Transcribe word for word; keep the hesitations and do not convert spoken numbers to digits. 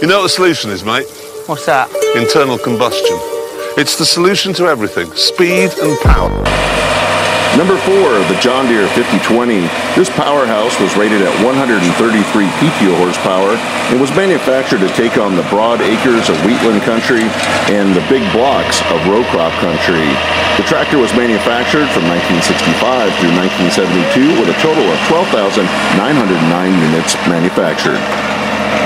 You know what the solution is, mate? What's that? Internal combustion. It's the solution to everything. Speed and power. Number four, the John Deere fifty twenty. This powerhouse was rated at one hundred thirty-three P T O horsepower and was manufactured to take on the broad acres of wheatland country and the big blocks of row crop country. The tractor was manufactured from nineteen sixty-five through nineteen seventy-two with a total of twelve thousand nine hundred nine units manufactured.